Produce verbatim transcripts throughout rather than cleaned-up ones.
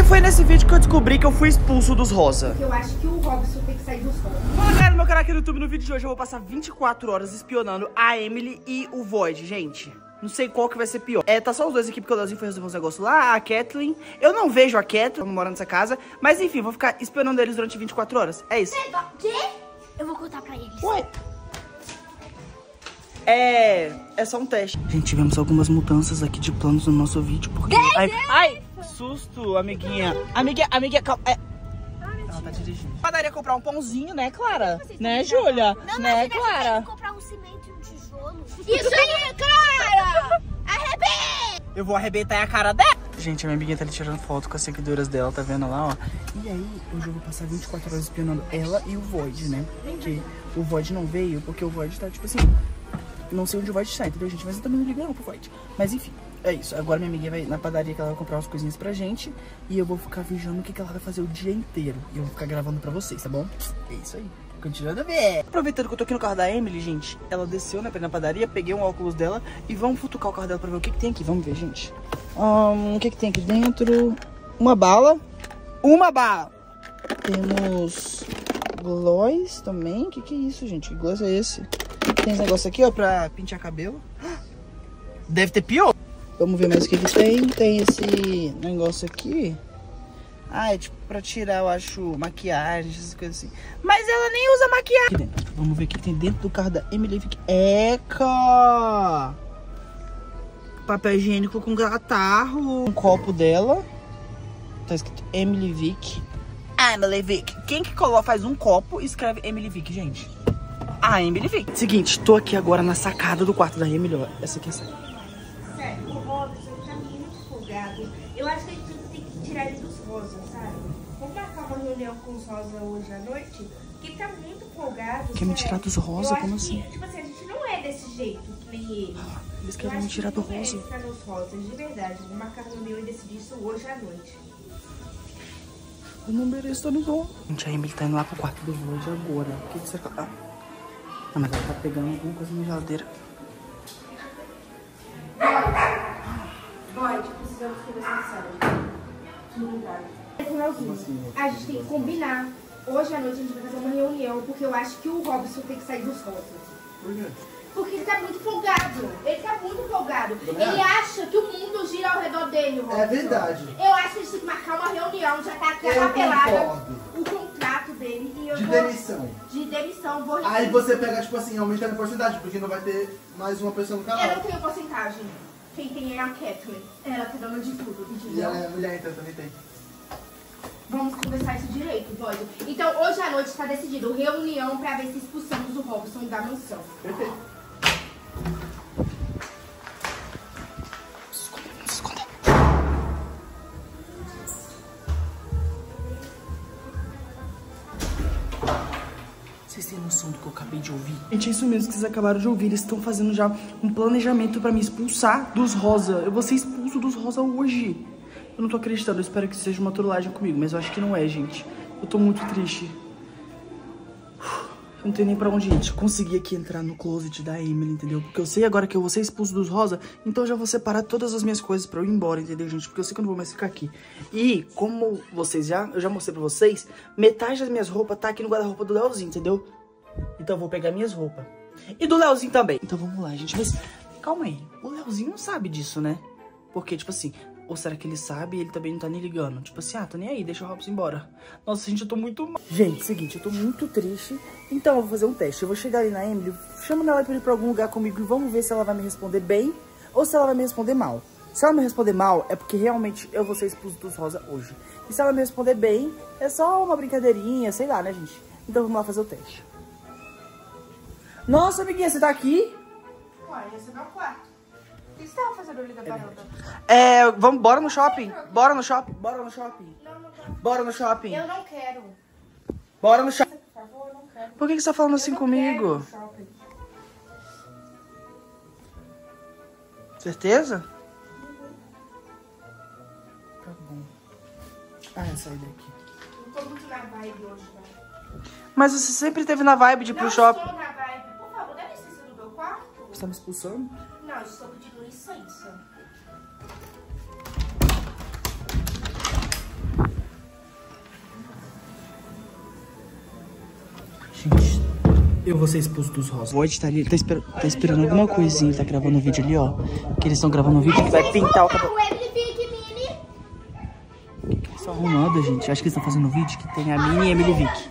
foi nesse vídeo que eu descobri que eu fui expulso dos rosa. Eu acho que o Robson tem que sair dos rosa. Fala, galera, no meu canal aqui no YouTube, no vídeo de hoje eu vou passar vinte e quatro horas espionando a Emily e o Void, gente. Não sei qual que vai ser pior. É, tá só os dois aqui porque o Leozinho foi resolver uns negócios lá, a Kathleen. Eu não vejo a Kathleen, vamos morar nessa casa. Mas enfim, vou ficar espionando eles durante vinte e quatro horas. É isso. Quê? Eu vou contar pra eles. Ué? É... é só um teste. Gente, tivemos algumas mudanças aqui de planos no nosso vídeo, porque... Ai, ai, susto, amiguinha. Amiguinha, amiguinha, calma. É... Ela tá dirigindo. Padaria comprar um pãozinho, né, Clara? Né, Júlia? Não, né, mas Clara? comprar um cimento e um tijolo. Isso aí, Clara! Arrebenta! Eu vou arrebentar a cara dela. Gente, a minha amiguinha tá ali tirando foto com as seguidoras dela, tá vendo lá, ó? E aí, hoje eu vou passar vinte e quatro horas espionando ela e o Void, né? Porque o Void não veio, porque o Void tá, tipo assim... Não sei onde o Void está, entendeu, gente? Mas eu também não ligo não pro Void. Mas enfim, é isso. Agora minha amiguinha vai na padaria que ela vai comprar umas coisinhas pra gente. E eu vou ficar vigiando o que, que ela vai fazer o dia inteiro. E eu vou ficar gravando pra vocês, tá bom? É isso aí. Continuando a ver. Aproveitando que eu tô aqui no carro da Emily, gente. Ela desceu, né, pra ir na padaria. Peguei um óculos dela. E vamos futucar o carro dela pra ver o que, que tem aqui. Vamos ver, gente. Um, o que, que tem aqui dentro? Uma bala. Uma bala. Temos gloss também. O que, que é isso, gente? Que gloss é esse? Tem esse negócio aqui, ó, pra pentear cabelo. Deve ter pior. Vamos ver mais o que que tem. Tem esse negócio aqui. Ah, é tipo pra tirar, eu acho, maquiagem, essas coisas assim. Mas ela nem usa maquiagem. Aqui dentro. Vamos ver o que tem dentro do carro da Emily Vick. Eca! Papel higiênico com catarro. Um copo dela. Tá escrito Emily Vick. Emily Vick. Quem que coloca, faz um copo e escreve Emily Vick, gente? A Emily Vick. Seguinte, tô aqui agora na sacada do quarto da Emily, ó. Essa aqui é a sacada. Sério, o Robson tá muito folgado. Eu acho que a gente tem que tirar ele dos rosas, sabe? Vamos marcar uma reunião com os rosas hoje à noite? Porque ele tá muito folgado. Quer me tirar dos rosa? Como assim? Que, tipo assim, a gente não é desse jeito, que nem ele. Eles querem me tirar do rosa. Eu acho que nos rosas, de verdade. Vamos marcar uma reunião e decidir isso hoje à noite. Eu não mereço estar no bom. Gente, a Emily tá indo lá pro quarto do Void agora. O que que você... Ah. Ah, mas ela tá pegando alguma coisa na geladeira. Void, precisamos conversar sério. Finalzinho. A gente tem que combinar. Hoje à noite a gente vai fazer uma reunião, porque eu acho que o Robson tem que sair dos rosas. Por quê? Porque ele tá muito folgado. Ele tá muito folgado. Ele acha que o mundo gira ao redor dele, Robson. É verdade. Eu acho que a gente tem que marcar uma reunião, já tá aqui a Eu papelada, concordo. o contrato dele. E eu De vou... demissão. De demissão. Vou... Aí você pega, tipo assim, aumentando a porcentagem, porque não vai ter mais uma pessoa no Eu não canal. tenho porcentagem. Quem tem é a Kathleen. Ela tá dando de tudo, E entendeu? ela é mulher, então também tem. Vamos conversar isso direito, Void. Então, hoje à noite está decidido reunião pra ver se expulsamos o Robson da mansão. Perfeito. Se esconder, se esconder. Vocês têm noção do que eu acabei de ouvir? Gente, é isso mesmo que vocês acabaram de ouvir. Eles estão fazendo já um planejamento pra me expulsar dos rosa. Eu vou ser expulso dos rosa hoje. Eu não tô acreditando, eu espero que seja uma trollagem comigo, mas eu acho que não é, gente. Eu tô muito triste. Eu não tenho nem pra onde ir. Eu consegui aqui entrar no closet da Emily, entendeu? Porque eu sei agora que eu vou ser expulso dos rosa, então eu já vou separar todas as minhas coisas pra eu ir embora, entendeu, gente? Porque eu sei que eu não vou mais ficar aqui. E, como vocês já, eu já mostrei pra vocês, metade das minhas roupas tá aqui no guarda-roupa do Leozinho, entendeu? Então eu vou pegar minhas roupas. E do Leozinho também. Então vamos lá, gente. Mas, calma aí. O Leozinho não sabe disso, né? Porque, tipo assim... Ou será que ele sabe e ele também não tá nem ligando? Tipo assim, ah, tô nem aí, deixa o Robson embora. Nossa, gente, eu tô muito mal. Gente, seguinte, eu tô muito triste. Então eu vou fazer um teste. Eu vou chegar ali na Emily, chamo ela pra ir pra algum lugar comigo e vamos ver se ela vai me responder bem ou se ela vai me responder mal. Se ela me responder mal, é porque realmente eu vou ser expulso dos rosa hoje. E se ela me responder bem, é só uma brincadeirinha, sei lá, né, gente? Então vamos lá fazer o teste. Nossa, amiguinha, você tá aqui? Uai, esse não é o quarto. O que você tava fazendo ali da varanda? É, vamos, bora no shopping. Bora no shopping, bora no shopping. Não, não quero. Bora no shopping. Eu não quero. Bora no shopping. Por favor, eu não quero. Por que que você tá falando assim Eu não comigo? quero shopping. Certeza? Tá bom. Ah, é sair daqui. Não tô muito na vibe hoje, não. Mas você sempre teve na vibe de ir pro Não shopping. estou na vibe. Por favor, dá licença do meu quarto? Você tá me expulsando? Não, eu estou pedindo licença. Eu vou ser expulso dos rosas. O Void tá ali, tá, esper tá esperando alguma coisinha. Ele tá gravando um vídeo ali, ó. Que eles estão gravando um vídeo que vai pintar o cabelo. O que, que eles estão arrumando, gente? Acho que eles estão fazendo um vídeo que tem a Minnie e a Emily Vick.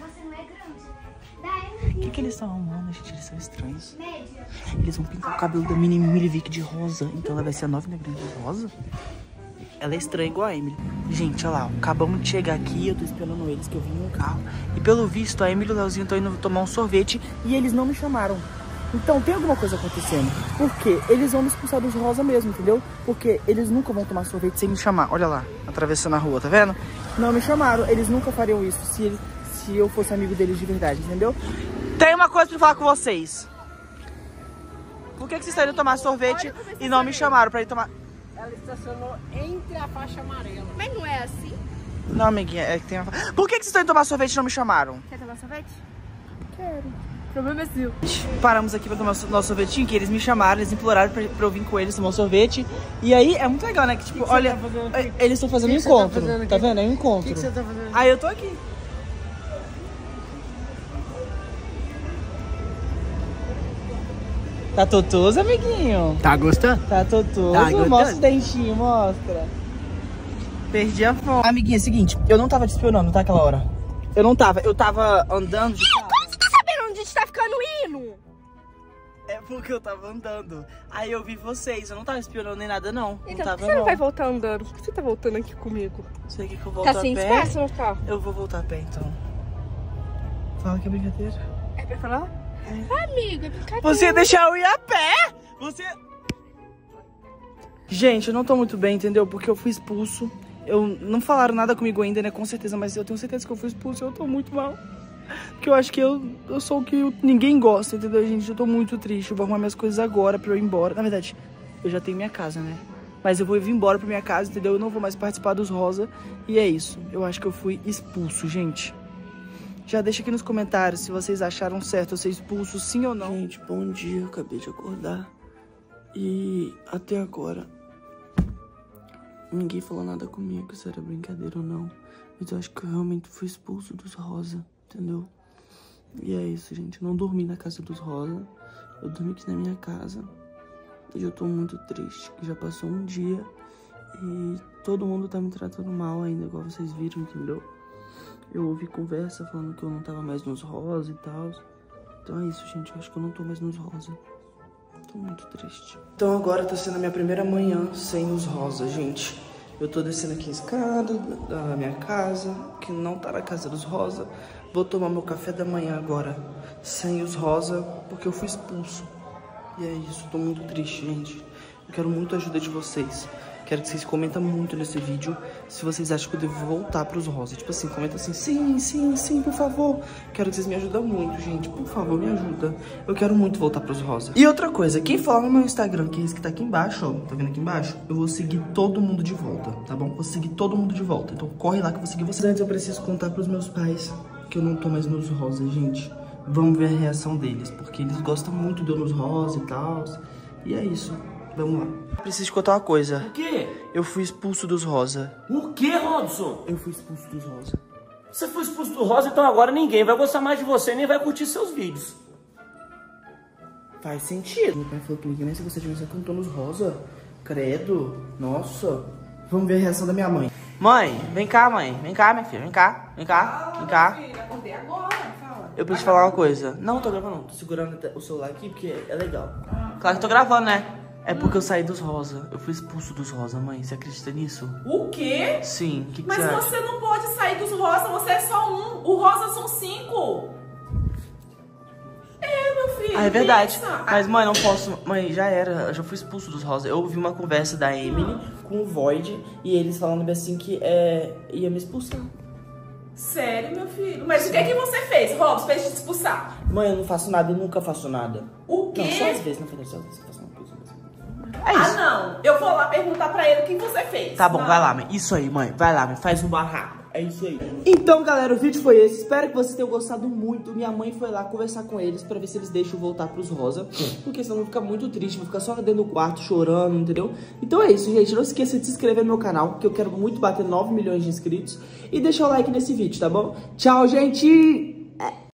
O que, que eles estão arrumando, gente? Eles são estranhos. Eles vão pintar o cabelo da Minnie e Emily Vick de rosa. Então ela vai ser a nova negrinha de rosa? Ela é estranha igual a Emily. Gente, olha lá, acabamos de chegar aqui, eu tô esperando eles, que eu vim no carro. E pelo visto, a Emily e o Leozinho estão indo tomar um sorvete e eles não me chamaram. Então tem alguma coisa acontecendo. Por quê? Eles vão me expulsar dos rosa mesmo, entendeu? Porque eles nunca vão tomar sorvete sem me chamar. Olha lá, atravessando a rua, tá vendo? Não me chamaram, eles nunca fariam isso se, eles, se eu fosse amigo deles de verdade, entendeu? Tem uma coisa pra falar com vocês. Por que, que vocês estão indo tomar sorvete e não me chamaram pra ir tomar... Ela estacionou entre a faixa amarela. Mas não é assim? Não, amiguinha, é que tem uma... Por que, que vocês estão indo tomar sorvete e não me chamaram? Quer tomar sorvete? Quero. O problema é seu. Paramos aqui pra tomar o nosso sorvetinho, que eles me chamaram, eles imploraram pra, pra eu vir com eles tomar um sorvete. E aí, é muito legal, né? Que tipo, que que olha, tá eles estão fazendo um encontro, tá, fazendo tá vendo? É um encontro. O que, que você tá fazendo aqui? Aí eu tô aqui. Tá totoso, amiguinho? Tá gostando? Tá totoso. Tá gostando? Mostra o dentinho, mostra. Perdi a fome. Amiguinha, é o seguinte, eu não tava te espionando, tá, aquela hora? Eu não tava, eu tava andando de carro. Como você tá sabendo onde a gente tá ficando indo? É porque eu tava andando. Aí eu vi vocês, eu não tava espionando nem nada, não. Então, não por tava, que você não não. vai voltar andando? Por que você tá voltando aqui comigo? Sei que eu volto Tá a sem pé. espaço no carro? Eu vou voltar a pé, então. Fala que é brincadeira. É pra falar? É. Amiga, é brincadeira. Você ia deixar eu ir a pé? Você... Gente, eu não tô muito bem, entendeu? Porque eu fui expulso. Eu não falaram nada comigo ainda, né? Com certeza, mas eu tenho certeza que eu fui expulso e eu tô muito mal. Porque eu acho que eu, eu sou o que eu, ninguém gosta, entendeu, gente? Eu tô muito triste. Eu vou arrumar minhas coisas agora pra eu ir embora. Na verdade, eu já tenho minha casa, né? Mas eu vou vir embora pra minha casa, entendeu? Eu não vou mais participar dos rosa. E é isso. Eu acho que eu fui expulso, gente. Já deixa aqui nos comentários se vocês acharam certo eu ser expulso, sim ou não. Gente, bom dia. Eu acabei de acordar. E até agora ninguém falou nada comigo, se era brincadeira ou não. Mas eu acho que eu realmente fui expulso dos rosa, entendeu? E é isso, gente. Eu não dormi na casa dos rosa. Eu dormi aqui na minha casa. E eu tô muito triste, que já passou um dia. E todo mundo tá me tratando mal ainda, igual vocês viram, entendeu? Eu ouvi conversa falando que eu não tava mais nos rosa e tal. Então é isso, gente. Eu acho que eu não tô mais nos rosa. Tô muito triste. Então agora tá sendo a minha primeira manhã sem os rosa, gente. Eu tô descendo aqui a escada da minha casa, que não tá na casa dos rosa. Vou tomar meu café da manhã agora sem os rosa, porque eu fui expulso. E é isso, tô muito triste, gente. Eu quero muito a ajuda de vocês. Quero que vocês comentem muito nesse vídeo se vocês acham que eu devo voltar pros rosa. Tipo assim, comenta assim, sim, sim, sim, por favor. Quero que vocês me ajudem muito, gente. Por favor, me ajuda. Eu quero muito voltar pros rosa. E outra coisa, quem for lá no meu Instagram, que é esse que tá aqui embaixo, ó. Tá vendo aqui embaixo? Eu vou seguir todo mundo de volta, tá bom? Vou seguir todo mundo de volta. Então corre lá que eu vou seguir vocês. Antes eu preciso contar pros meus pais que eu não tô mais nos rosa, gente. Vamos ver a reação deles, porque eles gostam muito de eu nos rosa e tal. E é isso. Vamos lá. Preciso te contar uma coisa. O quê? Eu fui expulso dos rosa. O quê, Robson? Eu fui expulso dos rosa. Você foi expulso do rosa, então agora ninguém vai gostar mais de você, nem vai curtir seus vídeos. Faz sentido. Meu pai falou que ninguém mais gostar de mim, só que eu não tô nos rosa. Credo. Nossa. Vamos ver a reação da minha mãe. Mãe, vem cá, mãe. Vem cá, minha filha. Vem cá. Vem cá. Vem cá. Acordei agora, fala. Eu preciso te falar uma coisa. Não, tô gravando não. Tô segurando o celular aqui porque é legal. Claro que tô gravando, né? É porque eu saí dos rosa. Eu fui expulso dos rosa, mãe. Você acredita nisso? O quê? Sim. O que, que Mas você acha? você não pode sair dos rosa, você é só um. O rosa são cinco. É, meu filho. Ah, é verdade. pensa. Mas, mãe, não posso. Mãe, já era. Eu já fui expulso dos rosa. Eu ouvi uma conversa da Emily com o Void e eles falando bem assim que é, ia me expulsar. Sério, meu filho? Mas o que é que você fez, Robson, pra te expulsar? Mãe, eu não faço nada, eu nunca faço nada. O quê? Não, só às vezes, não foi só às vezes eu faço uma coisa. É Ah, isso. não. Eu vou lá perguntar pra ele o que você fez. Tá bom, Não. vai lá, mãe. Isso aí, mãe. Vai lá, mãe. Faz um barraco. É isso aí. Então, galera, o vídeo foi esse. Espero que vocês tenham gostado muito. Minha mãe foi lá conversar com eles pra ver se eles deixam eu voltar pros rosa. Porque senão eu vou ficar muito triste. Vou ficar só dentro do quarto chorando, entendeu? Então é isso, gente. Não se esqueça de se inscrever no meu canal, que eu quero muito bater nove milhões de inscritos. E deixar o like nesse vídeo, tá bom? Tchau, gente!